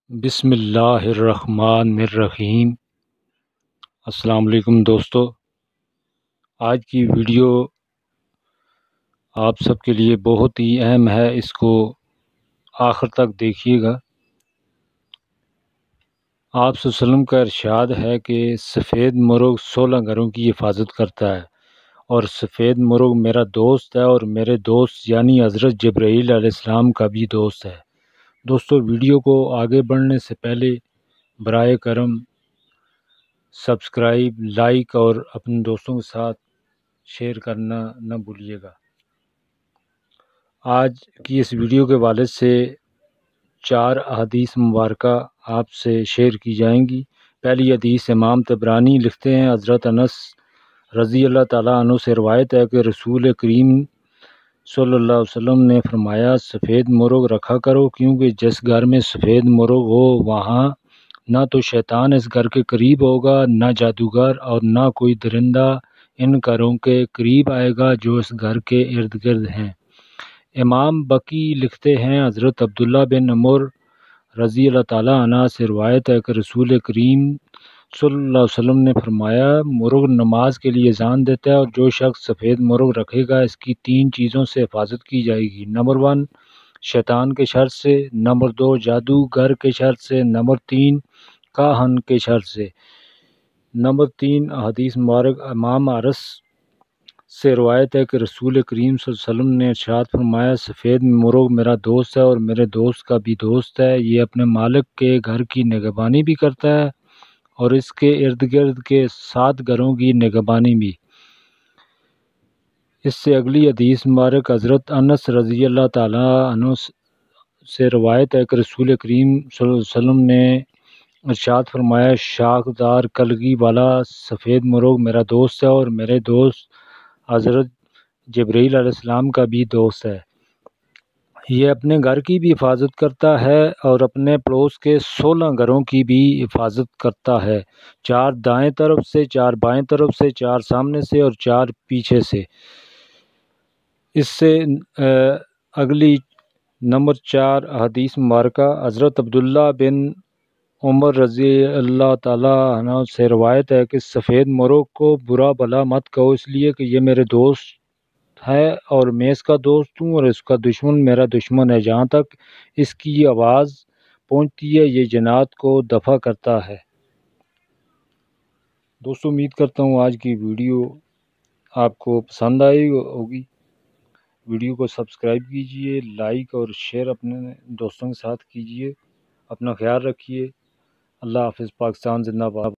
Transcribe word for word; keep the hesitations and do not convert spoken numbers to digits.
بسم اللہ الرحمن الرحیم۔ السلام علیکم دوستو، آج کی ویڈیو آپ سب کے لیے بہت ہی اہم ہے، اس کو آخر تک دیکھیے گا۔ آپ صلی اللہ علیہ وسلم کا ارشاد ہے کہ سفید مرغ سولہ گھروں کی حفاظت کرتا ہے، اور سفید مرغ میرا دوست ہے، اور میرے دوست یعنی حضرت جبرائیل علیہ السلام کا بھی دوست ہے۔ دوستو، ویڈیو کو آگے بڑھنے سے پہلے برائے کرم سبسکرائب، لائک اور اپنے دوستوں کے ساتھ شیئر کرنا نہ بھولیے گا۔ آج کی اس ویڈیو کے حوالے سے چار احادیث مبارکہ آپ سے شیئر کی جائیں گی۔ پہلی حدیث امام طبرانی لکھتے ہیں، حضرت انس رضی اللہ تعالیٰ عنہ سے روایت ہے کہ رسول کریم صلی اللہ علیہ وسلم نے فرمایا، سفید مرغ رکھا کرو، کیونکہ جس گھر میں سفید مرغ ہو وہاں نہ تو شیطان اس گھر کے قریب ہوگا، نہ جادوگر، اور نہ کوئی درندہ ان گھروں کے قریب آئے گا جو اس گھر کے ارد گرد ہیں۔ امام بقی لکھتے ہیں، حضرت عبداللہ بن عمر رضی اللہ تعالیٰ عنہ سے روایت ہے کہ رسول کریم صلی اللہ علیہ وسلم نے فرمایا، مرغ نماز کے لیے اذان دیتا ہے، اور جو شخص سفید مرغ رکھے گا اس کی تین چیزوں سے حفاظت کی جائے گی۔ نمبر ون، شیطان کے شر سے، نمبر دو، جادوگر کے شر سے، نمبر تین، کاہن کے شر سے۔ نمبر تین حدیث مبارک امام عرس سے روایت ہے کہ رسول کریم صلی اللہ علیہ وسلم نے ارشاد فرمایا، سفید مرغ میرا دوست ہے اور میرے دوست کا بھی دوست ہے، یہ اپنے مالک کے گھر کی نگہبانی بھی کرتا ہے اور اس کے ارد گرد کے سات گھروں کی نگہبانی بھی۔ اس سے اگلی حدیث مبارک حضرت انس رضی اللہ تعالیٰ عنہ سے روایت ہے کہ رسول کریم صلی اللہ علیہ وسلم نے ارشاد فرمایا، شاخدار کلگی والا سفید مرغ میرا دوست ہے اور میرے دوست حضرت جبرائیل علیہ السلام کا بھی دوست ہے۔ یہ اپنے گھر کی بھی حفاظت کرتا ہے اور اپنے پڑوس کے سولہ گھروں کی بھی حفاظت کرتا ہے، چار دائیں طرف سے، چار بائیں طرف سے، چار سامنے سے اور چار پیچھے سے۔ اس سے اگلی نمبر چار حدیث مبارکہ حضرت عبداللہ بن عمر رضی اللہ تعالیٰ عنہ سے روایت ہے کہ سفید مرغ کو برا بھلا مت کہو، اس لیے کہ یہ میرے دوست ہے اور میں اس کا دوست ہوں، اور اس کا دشمن میرا دشمن ہے، جہاں تک اس کی آواز پہنچتی ہے یہ جنات کو دفع کرتا ہے۔ دوستو، امید کرتا ہوں آج کی ویڈیو آپ کو پسند آئی ہوگی۔ ویڈیو کو سبسکرائب کیجئے، لائک اور شیئر اپنے دوستوں کے ساتھ کیجئے۔ اپنا خیال رکھیے۔ اللہ حافظ۔ پاکستان زندہ باد۔